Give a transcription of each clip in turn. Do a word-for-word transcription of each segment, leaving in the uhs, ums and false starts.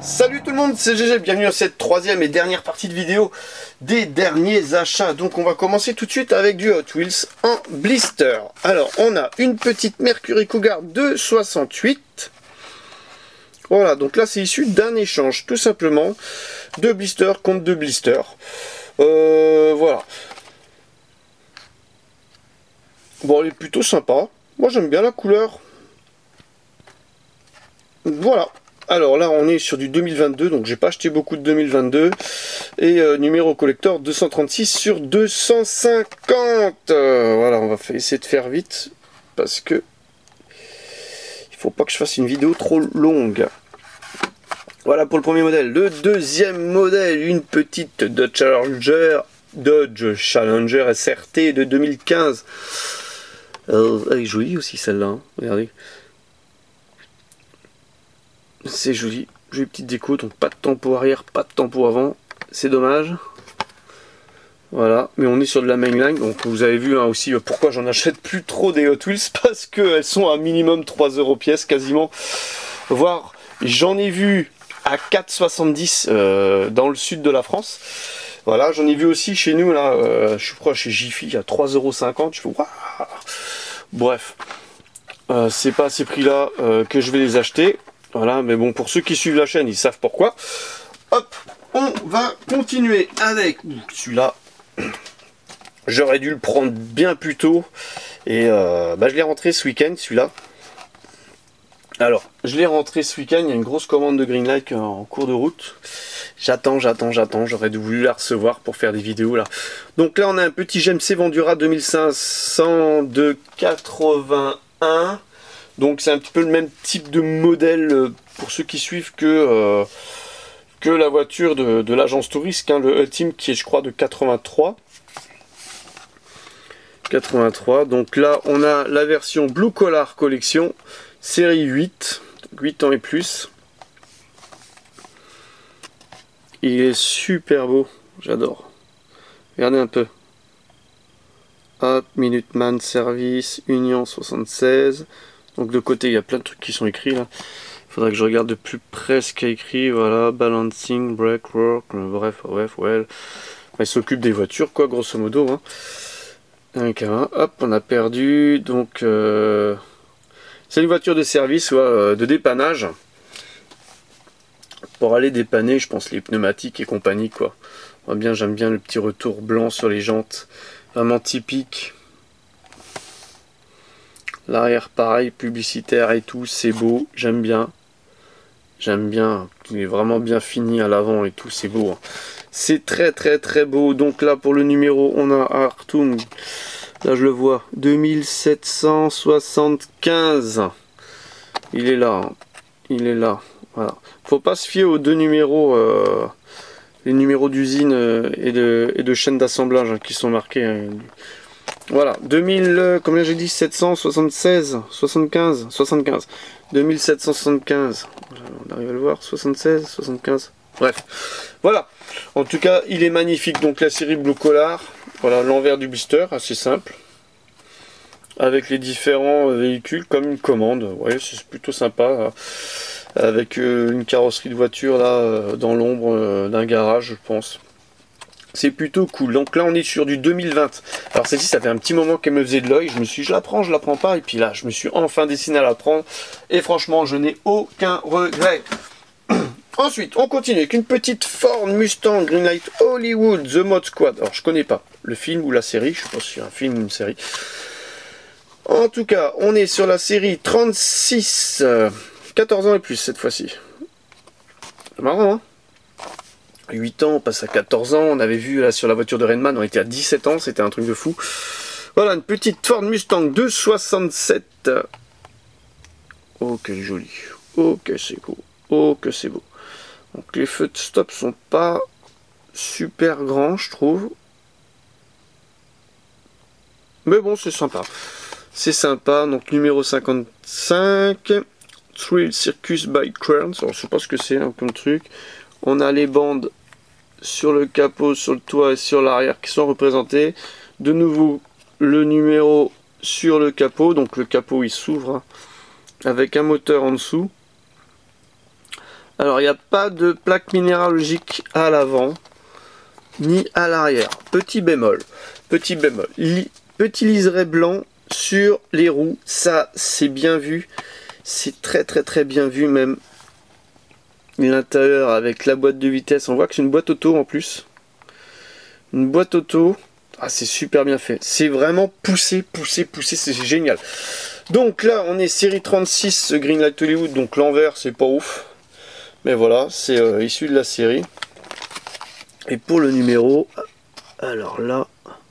Salut tout le monde, c'est G G, bienvenue à cette troisième et dernière partie de vidéo des derniers achats. Donc on va commencer tout de suite avec du Hot Wheels en blister. Alors on a une petite Mercury Cougar de soixante-huit. Voilà, donc là c'est issu d'un échange tout simplement de blister contre de blister. Euh, voilà. Bon, elle est plutôt sympa. Moi j'aime bien la couleur. Voilà. Alors là on est sur du deux mille vingt-deux, donc j'ai pas acheté beaucoup de deux mille vingt-deux. Et euh, numéro collector deux cent trente-six sur deux cent cinquante. Euh, voilà, on va essayer de faire vite parce que il faut pas que je fasse une vidéo trop longue. Voilà pour le premier modèle. Le deuxième modèle, une petite Dodge Challenger, Dodge Challenger S R T de deux mille quinze. Euh, elle est jolie aussi celle-là, hein. Regardez. C'est joli, jolie petite déco, donc pas de tempo arrière, pas de tempo avant, c'est dommage. Voilà, mais on est sur de la mainline, donc vous avez vu hein, aussi pourquoi j'en achète plus trop des Hot Wheels, parce qu'elles sont à minimum trois euros pièce quasiment, voire j'en ai vu à quatre soixante-dix euh, dans le sud de la France. Voilà, j'en ai vu aussi chez nous, là, euh, je crois chez Jiffy à trois euros cinquante, je fais waouh. Bref, euh, c'est pas à ces prix là euh, que je vais les acheter. Voilà, mais bon, pour ceux qui suivent la chaîne, ils savent pourquoi. Hop, on va continuer avec celui-là. J'aurais dû le prendre bien plus tôt. Et euh, bah, je l'ai rentré ce week-end, celui-là. Alors, je l'ai rentré ce week-end. Il y a une grosse commande de Greenlight en cours de route. J'attends, j'attends, j'attends. J'aurais dû voulu la recevoir pour faire des vidéos là. Donc là, on a un petit G M C Vendura deux mille cinq cents de quatre-vingt-un. Donc c'est un petit peu le même type de modèle pour ceux qui suivent que, euh, que la voiture de, de l'agence Touriste, hein, le Ultime qui est je crois de quatre-vingt-trois. quatre-vingt-trois. Donc là on a la version Blue Collar Collection, série huit, huit ans et plus. Il est super beau, j'adore. Regardez un peu. Hop, Minuteman Service, Union soixante-seize. Donc de côté il y a plein de trucs qui sont écrits là. Il faudrait que je regarde de plus près ce qu'il y a écrit. Voilà, balancing, brake work, bref, bref, ouais. Il s'occupe des voitures quoi, grosso modo. Hein. Un K un, hop, on a perdu. Donc euh... c'est une voiture de service, ouais, de dépannage. Pour aller dépanner, je pense les pneumatiques et compagnie quoi. Moi bien, j'aime bien le petit retour blanc sur les jantes. Vraiment typique. L'arrière pareil, publicitaire et tout, c'est beau, j'aime bien. J'aime bien, il est vraiment bien fini à l'avant et tout, c'est beau. Hein. C'est très très très beau. Donc là pour le numéro, on a Artung. Là je le vois, deux mille sept cent soixante-quinze. Il est là, hein. Il est là. Voilà. Faut pas se fier aux deux numéros, euh, les numéros d'usine euh, et, de, et de chaîne d'assemblage hein, qui sont marqués. Hein. Voilà, deux mille, euh, combien j'ai dit, sept cent soixante-seize, soixante-quinze, soixante-quinze, deux mille sept cent soixante-quinze, on arrive à le voir, soixante-seize, soixante-quinze, bref, voilà, en tout cas, il est magnifique, donc la série Blue Collar, voilà, l'envers du blister, assez simple, avec les différents véhicules, comme une commande, ouais, c'est plutôt sympa, avec euh, une carrosserie de voiture, là, euh, dans l'ombre euh, d'un garage, je pense. C'est plutôt cool. Donc là on est sur du deux mille vingt. Alors celle-ci ça fait un petit moment qu'elle me faisait de l'œil. Je me suis dit je la prends, je la prends pas. Et puis là je me suis enfin destiné à la prendre. Et franchement je n'ai aucun regret. Ensuite on continue avec une petite Ford Mustang Greenlight Hollywood The Mod Squad. Alors je connais pas le film ou la série. Je sais pas si c'est un film ou une série. En tout cas on est sur la série trente-six. quatorze ans et plus cette fois-ci. C'est marrant hein. huit ans, on passe à quatorze ans, on avait vu là sur la voiture de Redman, on était à dix-sept ans, c'était un truc de fou. Voilà, une petite Ford Mustang deux soixante-sept. Oh que joli, oh que c'est beau, oh que c'est beau. Donc les feux de stop sont pas super grands je trouve. Mais bon c'est sympa. C'est sympa, donc numéro cinquante-cinq. Thrill Circus by Crowns, alors je sais pas ce que c'est hein, comme truc. On a les bandes sur le capot, sur le toit et sur l'arrière qui sont représentées. De nouveau le numéro sur le capot, donc le capot il s'ouvre hein, avec un moteur en dessous. Alors il n'y a pas de plaque minéralogique à l'avant ni à l'arrière. Petit bémol, petit bémol. Li petit liseré blanc sur les roues, ça c'est bien vu. C'est très très très bien vu même. L'intérieur avec la boîte de vitesse, on voit que c'est une boîte auto en plus. Une boîte auto. Ah, c'est super bien fait. C'est vraiment poussé, poussé, poussé. C'est génial. Donc là, on est série trente-six Greenlight Hollywood. Donc l'envers, c'est pas ouf. Mais voilà, c'est euh, issu de la série. Et pour le numéro, alors là,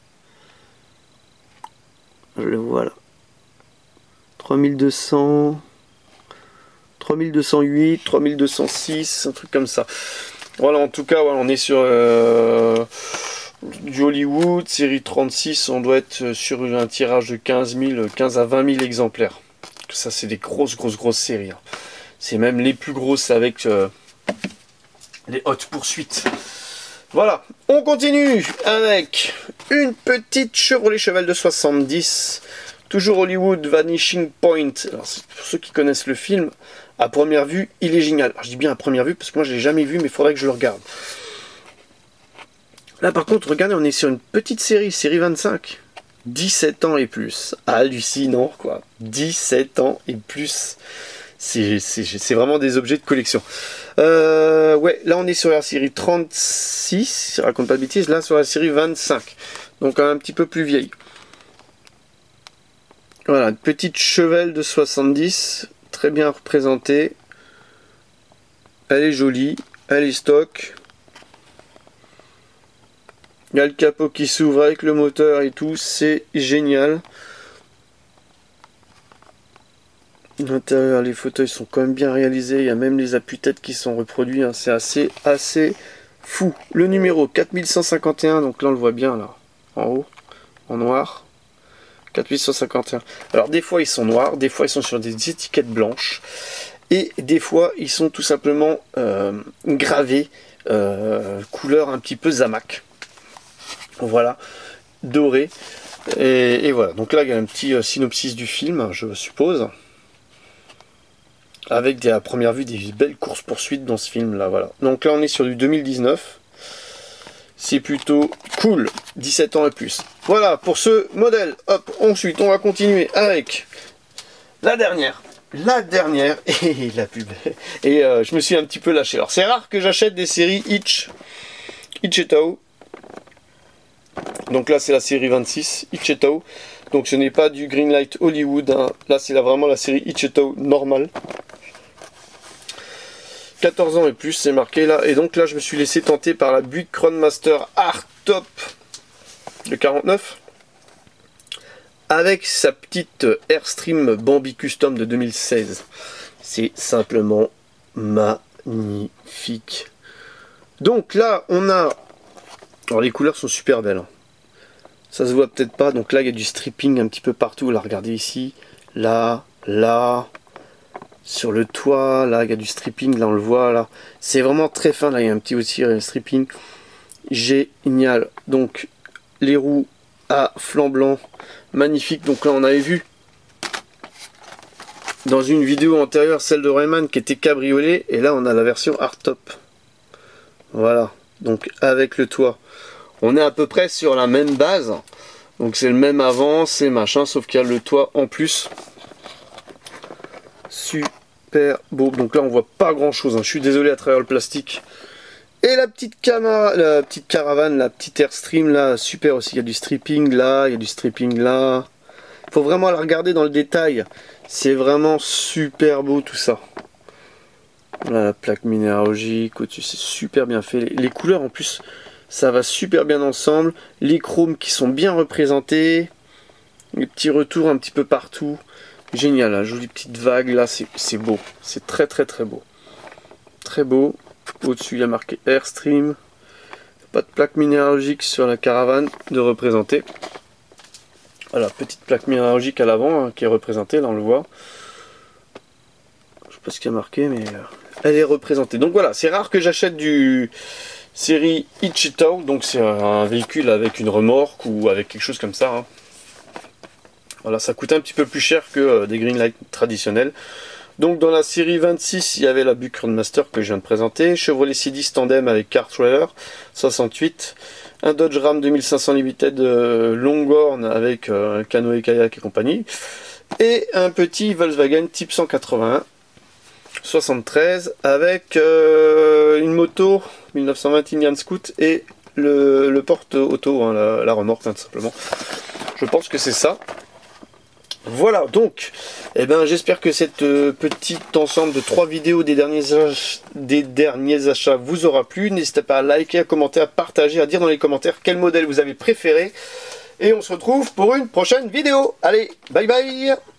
je le vois là. trois mille deux cents, trois mille deux cent huit, trois mille deux cent six, un truc comme ça. Voilà, en tout cas, voilà, on est sur euh, du Hollywood, série trente-six, on doit être sur un tirage de quinze mille, quinze à vingt mille exemplaires. Ça, c'est des grosses, grosses, grosses séries. Hein. C'est même les plus grosses avec euh, les hautes poursuites. Voilà, on continue avec une petite Chevrolet Cheval de soixante-dix. Toujours Hollywood Vanishing Point. Alors, pour ceux qui connaissent le film, à première vue, il est génial. Alors, je dis bien à première vue parce que moi je l'ai jamais vu, mais il faudrait que je le regarde. Là par contre, regardez, on est sur une petite série, série vingt-cinq. dix-sept ans et plus. Hallucinant quoi. dix-sept ans et plus. C'est vraiment des objets de collection. Euh, ouais, là on est sur la série trente-six, si je raconte pas de bêtises, là sur la série vingt-cinq. Donc un petit peu plus vieille. Voilà, une petite Chevelle de soixante-dix, très bien représentée. Elle est jolie, elle est stock. Il y a le capot qui s'ouvre avec le moteur et tout, c'est génial. L'intérieur, les fauteuils sont quand même bien réalisés, il y a même les appuis-têtes qui sont reproduits, hein. C'est assez, assez fou. Le numéro quatre mille cent cinquante et un, donc là on le voit bien là, en haut, en noir. quatre mille cent cinquante et un. Alors des fois ils sont noirs, des fois ils sont sur des étiquettes blanches, et des fois ils sont tout simplement euh, gravés, euh, couleur un petit peu Zamac. Voilà, doré. Et, et voilà, donc là il y a un petit euh, synopsis du film, je suppose. Avec des, à première vue des belles courses-poursuites dans ce film là, voilà. Donc là on est sur du deux mille dix-neuf. C'est plutôt cool, dix-sept ans et plus. Voilà pour ce modèle. Hop, ensuite on va continuer avec la dernière. La dernière et la pub. Et euh, je me suis un petit peu lâché. Alors c'est rare que j'achète des séries Hitch. Hitch et Tao. Donc là c'est la série vingt-six, Hitch et Tao. Donc ce n'est pas du Greenlight Hollywood. Hein. Là c'est vraiment la série Hitch et Tao normale. quatorze ans et plus, c'est marqué là. Et donc là, je me suis laissé tenter par la Buick Crownmaster Art Top de quarante-neuf. Avec sa petite Airstream Bambi Custom de deux mille seize. C'est simplement magnifique. Donc là, on a... Alors les couleurs sont super belles. Hein. Ça se voit peut-être pas. Donc là, il y a du stripping un petit peu partout. Là, regardez ici. Là, là... Sur le toit, là, il y a du stripping, là, on le voit, là. C'est vraiment très fin, là, il y a un petit aussi euh, stripping. Génial. Donc, les roues à flanc blanc, magnifique. Donc là, on avait vu dans une vidéo antérieure, celle de Rayman, qui était cabriolet. Et là, on a la version hardtop. Voilà. Donc, avec le toit. On est à peu près sur la même base. Donc, c'est le même avant, c'est machin, sauf qu'il y a le toit en plus. Super beau. Donc là on voit pas grand chose, hein. Je suis désolé à travers le plastique. Et la petite camara, la petite caravane, la petite Airstream là, super aussi. Il y a du stripping là, il y a du stripping là. Il faut vraiment la regarder dans le détail. C'est vraiment super beau tout ça. Là, la plaque minéralogique au-dessus, c'est super bien fait. Les, les couleurs en plus, ça va super bien ensemble. Les chromes qui sont bien représentés. Les petits retours un petit peu partout. Génial, la jolie petite vague là, c'est beau, c'est très très très beau. Très beau, au-dessus il y a marqué Airstream, pas de plaque minéralogique sur la caravane de représenter. Voilà, petite plaque minéralogique à l'avant hein, qui est représentée, là on le voit. Je sais pas ce qu'il y a marqué, mais euh, elle est représentée. Donc voilà, c'est rare que j'achète du série Hitch et Tao, donc c'est un véhicule avec une remorque ou avec quelque chose comme ça. Hein. Voilà, ça coûte un petit peu plus cher que euh, des Greenlight traditionnels. Donc dans la série vingt-six, il y avait la Buick Roadmaster que je viens de présenter, Chevrolet C dix tandem avec car trailer soixante-huit, un Dodge Ram deux mille cinq cents Limited euh, Longhorn avec euh, canoë, kayak et compagnie, et un petit Volkswagen Type cent quatre-vingt-un soixante-treize avec euh, une moto mille neuf cent vingt Indian Scout et le, le porte-auto, hein, la, la remorque hein, tout simplement. Je pense que c'est ça. Voilà, donc, eh ben, j'espère que cette euh, petite ensemble de trois vidéos des derniers, ach des derniers achats vous aura plu. N'hésitez pas à liker, à commenter, à partager, à dire dans les commentaires quel modèle vous avez préféré. Et on se retrouve pour une prochaine vidéo. Allez, bye bye!